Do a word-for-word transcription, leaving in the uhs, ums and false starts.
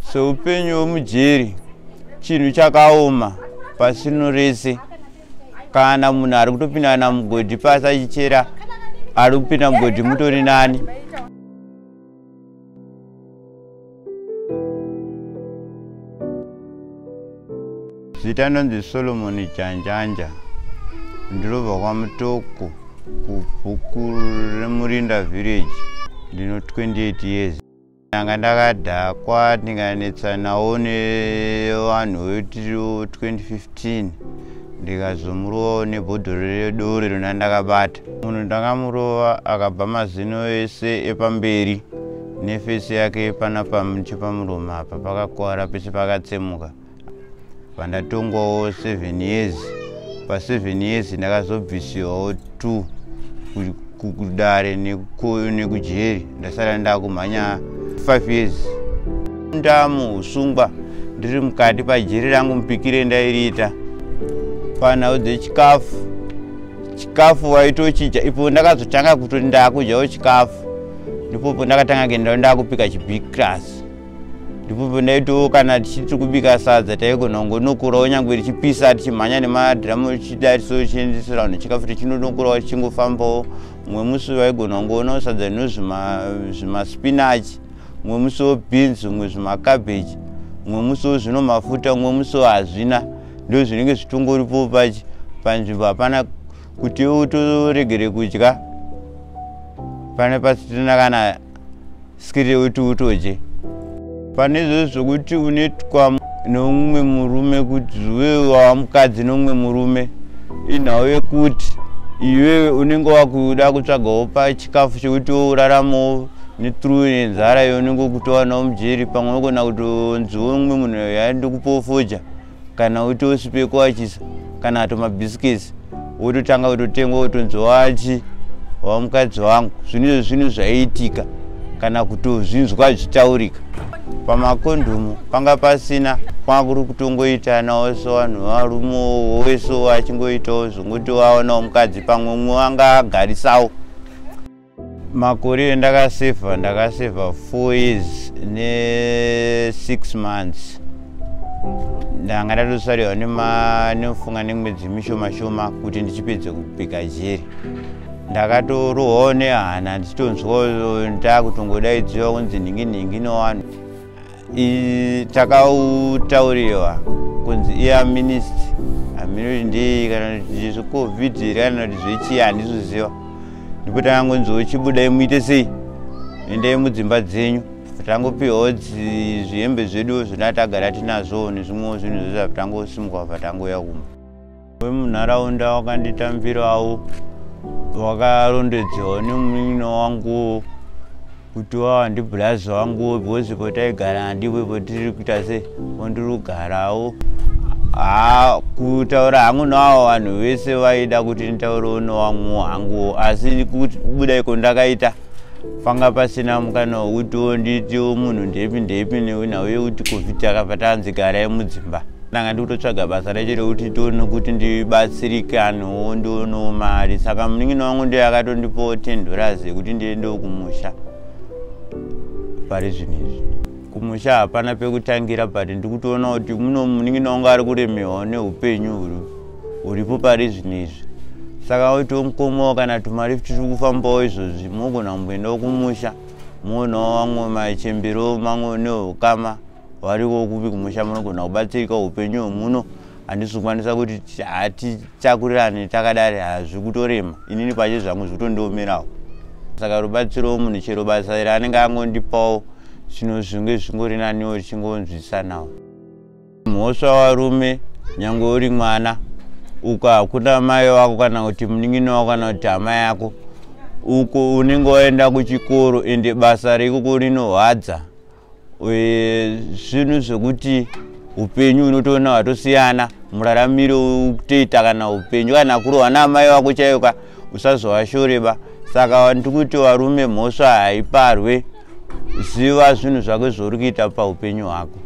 Seupenyu hwemujeri chinhu chakaoma pasino rese. Kana munhu ari kutopinda kana mugodhi pasi achichera ari kupinda mugodhi mutori nani. Zita ndonzi Solomon Janjanja. Ndinobva kwaMutoko kubhuku reMurinda village. Ndino twenty-eight years. Ndanga ndakadhakwa ndinganetsanawo nevanhu vedu twenty fifteen. Ndikazomurova nebhodhoro redoro rona ndakabata. Munhu ndakamurova akabva mazino ese epamberi nefesi yake panapa nechepamuromo apa pakakwara pese pakatsemuka. Pandatongwawo seven years. Pa seven years ndakazobvisiwawo two kudare nekujeri. Ndasara ndakumhanya five years. Ndamuusungwa ndiri mukati pajeri rangu mupikire ndairiita. Panhau dzechikafu. Chikafu waitochidya. Ipo ndakazotanga kutoti ndakudyawo chikafu. Ndipopo ndakatanga kuenda ndakupika chibig class. Ndipopo ndaitowo kana tichiti kubika sadza taigona kungonokurawo nyangwe richipisa tichimhanya nemadhiramu chidariso chiendesera vanhu chikafu tichinonokurawo tichingofambawo. Mumwe musi waigona kungoonawo sadza nezvimaspinachi, mumwe musiwo beans, mumwe zvimacabbage, mumwe musiwo zvino mafuta, mumwe musiwo hazvina. Ndo zvinenge zvitongoripo pachi panzvimbo hapana kuti utoregere kudya. Pane pasitina kana skiri kuti utoje. Pane izvozvo zvokuti unoitwa nomumwe murume kuti iwewe wamukadzi nomumwe murume, inhau yekuti iwewe unenge wakuda kutsvagawo pachikafu chekuti uraramawo nethrough nenzara yaunenge kutowanawo mujeri. Pamwe unogona kutonziwo mumwe munhu yandikupofoja kana uto sipeko wachisa kana ato mabhisikesi wototanga kutotengwa wotonziwa achi wamukadzi wangu. Zvinhu zvinhu zvaiitika kana kutozvinzwa zvitaurika. Pamakondomu panga pasina, kwanga kuri kutongoitanawo sevanhu varume wese vachingoitawo zvongoti waonawo mukadzi pamwe umwe wanga agarisawo. Makore endakasevha ndakasevha four years ne six months. Ndanga ndatosariwa nemufunga nemwedzi mishoma shoma kuti ndichipedze kubika jeri. Ndakatorohwawo nehana ndichitonzwawo ndakutongodaidziwa kunzi ningi ningi nevanhu. Takautauriwa kunzi iya ministry aminoti ndii kana kuti zvecovid kana kuti zvechii handizoziva. Ndipo takangonziwo chibudai muite sei, endai mudzimba dzenyu. Tangopiwawo zvihembe zvedu zvinatagara tinazvo nezvimwewo zvinhu zvose tangosimuka patangoya kumba. Wemunharaunda wakanditambirawo wakarondedzewa nemunin'ina wangu kuti wandibhuraza wangu bhozi potaigara handipo tiri kuita sei ndiri kugarawo. Ha kutaura hangu navo vanhu vese vaida kuti nditaurewo newamwe hangu, asi kubudaiko ndakaita panga pasina mukana wekutiwo nditiwo munhu ndepi ndepi nenhau yekuti covid yakabva garai mudzimba. Ndanga ndikutotsvaga basa racho rekuti tione kuti ndibatsirikanewo ndionewo mari. Saka munin'ina wangu ndiye akatondipawo ten dollars yekuti ndiendewo kumusha. Pari zvinezvi kumusha hapana pekutangira, but ndikutoona kuti muno munin'ina wangu ari kuremewa neupenyu huripo pari zvinezvi. Saka watiwo mukomawo kana tumari tiri kufambawo izvozvi mogona kumboendawo kumusha moonawo vamwe machembero mamwe neukama variko kupi kumusha munogona kubatsirika upenyu hwemuno. Handizokwanisa kuti hatichakurirane takadari hazvi kutorema inini pache zvangu zvitondiomerawo. Saka rubatsiro munhu chero basa raanenge angondipawo zvino zvinge zvingori naniwo chingonzwisanawo. Mhosva varume nyangwe uri mwana uko hakuna mai wako kana kuti munin'ina wako kana kuti hama yako, uko unenge waenda kuchikoro ende basa reikoko rinorwadza. Zvinhu zvekuti upenyu unotoona hwatosiyana, muraramiro ukutoita kana upenyu kana kurohwa naamai wako chaiyo usazovashoreba. Saka ndikuti varume mhosva haiparwe, ziva zvinhu zvako zvauri kuita paupenyu hwako.